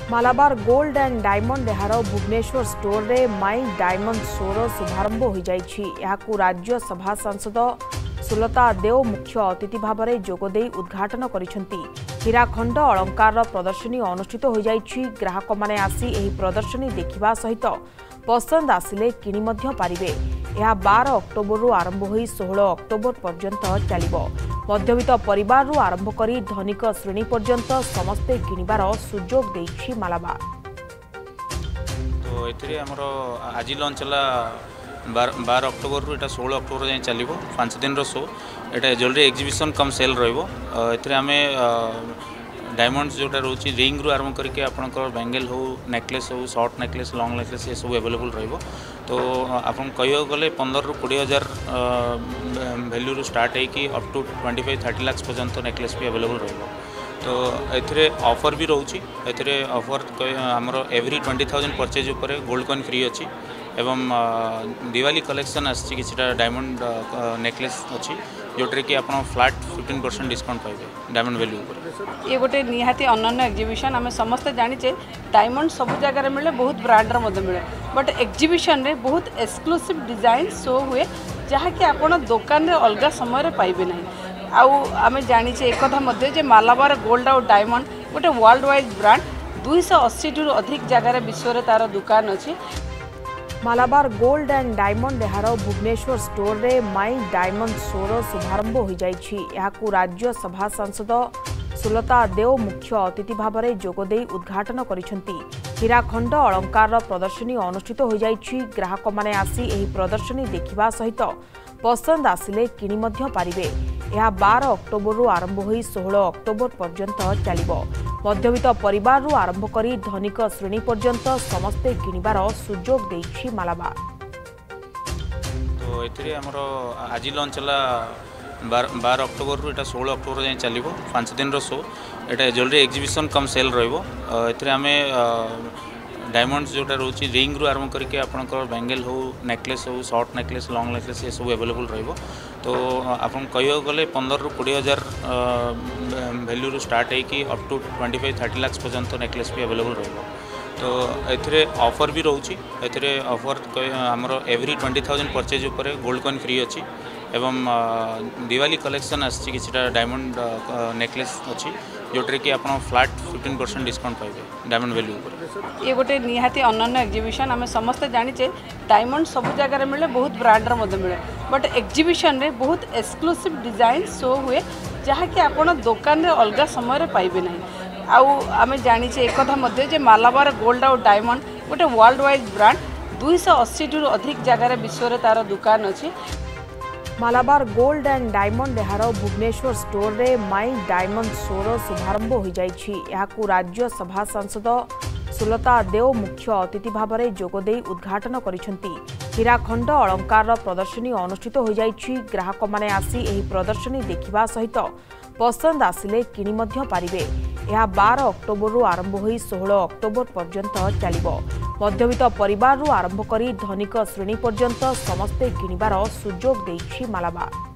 Malabar gold and diamond एहार Bhubaneswar store रे my diamond शोर शुभारंभ हो जाइछि। एहाकु राज्यसभा सांसद सुलता देव मुख्य अतिथि भाव में जोगदे उद्घाटन करिसेंती। हीराखंड अलंकार प्रदर्शनी अनुष्ठित हो जाइछि। ग्राहक माने आसी एही प्रदर्शनी देखिबा सहित पसंद आसिले किनि मध्य पारिबे। यह 12 अक्टोबर आरंभ हो 16 अक्टोबर पर्यंत चलिबो। मध्यवित्त परिवार आरंभ करी धनिक श्रेणी पर्यंत समस्ते किनिबार सुजोग देछि मालाबार। तो एथिरे हमरो आज लॉन्च हला 12 अक्टोबर रु 16 अक्टोबर जाए चलिबो 5 दिन रो शो। एटा ज्वेलरी एग्जीबिशन कम सेल रहइबो। एथिरे हमें डायमंड्स जोटा रोची रिंग रु आरंभ करके आपनकर बैंगल हो नेकलेस हो शॉर्ट नेकलेस लॉन्ग नेकलेस ये सब अवेलेबल रहइबो। तो आपन कहियो गले 15 रु 20 हजार वैल्यू रु स्टार्ट है कि अप टू 25-30 लाख पर्यंत नेकलेस भी अवेलेबल रहइबो। तो एथिरे ऑफर भी रोची। एथिरे ऑफर हमरो एवरी 20,000 परचेज ऊपर गोल्ड कॉइन फ्री अछि एवं दिवाली कलेक्शन आछि किछटा डायमंड नेकलेस अछि जोटरे कि आपण फ्लैट 15% डिस्काउंट पाइबे डायमंड वैल्यू ऊपर। ये गोटे निहाती अनन्य एग्जीबिशन आम समस्ते जानिचे डायमंड सब जगह मिले बहुत ब्रांडर मिले बट एग्जीबिशन रे बहुत एक्सक्लूसिव डिजाइन शो हुए जहाँकि आपण दुकान रे अलग समय पाइबे ना। आम जानिचे एक कथा मध्य जे मालाबार गोल्ड और डायमंड गोटे वर्ल्ड वाइड ब्रांड 280 टू अधिक जगह विश्व रे तार दुकान अच्छी। मालाबार गोल्ड एंड डायमंड एहार भुवनेश्वर स्टोर रे माई डायमंड शोर शुभारंभ हो जाइछि। एहाकु राज्यसभा सांसद सुलता देव मुख्य अतिथि भाव में जोगदे उद्घाटन करिसेंती। हीराखंड अलंकार प्रदर्शनी अनुष्ठित हो जाइछि। ग्राहक माने आसी एही प्रदर्शनी देखिबा सहित पसंद आसिले किनि मध्य पारिबे। यह 12 अक्टोबर आरंभ हो 16 अक्टोबर पर्यंत चलिबो। मध्यवित्त परिवार आरंभ करी धनिक श्रेणी पर्यंत समस्ते किनिबार सुजोग देछि मालाबार। तो एथिरे हमरो आज लॉन्च हला 12 अक्टोबर रु 16 अक्टोबर जाए चलिबो 5 दिन रो शो। एटा ज्वेलरी एग्जीबिशन कम सेल रहइबो। एथिरे हमें डायमंड्स जोटा रोची रिंग रु आरंभ करके आपनकर बैंगल हो नेकलेस हो शॉर्ट नेकलेस लॉन्ग नेकलेस ये सब अवेलेबल रहइबो। तो आपन कहियो गले 15 रु 20 हजार वैल्यू रु स्टार्ट है कि अप टू 25-30 लाख पर्यंत नेकलेस भी अवेलेबल रहइबो। तो एथिरे ऑफर भी रोची। एथिरे ऑफर हमरो एवरी 20,000 परचेज ऊपर गोल्ड कॉइन फ्री अछि एवं दिवाली कलेक्शन आछि किछटा डायमंड नेकलेस अछि जोटरे कि आपण फ्लैट 15% डिस्काउंट पाइबे डायमंड वैल्यू ऊपर। ये गोटे निहाती अनन्य एग्जीबिशन आम समस्ते जानिचे डायमंड सब जगह मिले बहुत ब्रांडर मिले बट एग्जीबिशन रे बहुत एक्सक्लूसिव डिजाइन शो हुए जहाँकि आपण दुकान रे अलग समय पाइबे ना। आम जानिचे एक कथा मध्य जे मालाबार गोल्ड और डायमंड गोटे वर्ल्ड वाइड ब्रांड 280 टू अधिक जगह विश्व रे तार दुकान अच्छी। मालाबार गोल्ड एंड डायमंड एहार भुवनेश्वर स्टोर रे माई डायमंड शोर शुभारंभ हो जाइछि। एहाकु राज्यसभा सांसद सुलता देव मुख्य अतिथि भाव में जोगदे उद्घाटन करिसेंती। हीराखंड अलंकार प्रदर्शनी अनुष्ठित हो जाइछि। ग्राहक माने आसी एही प्रदर्शनी देखिबा सहित पसंद आसिले किनि मध्य पारिबे। यह 12 अक्टोबर आरंभ हो 16 अक्टोबर पर्यंत चलिबो। मध्यवित्त परिवार आरंभ करी धनिक श्रेणी पर्यंत समस्ते किनिबार सुजोग देछि मालाबार।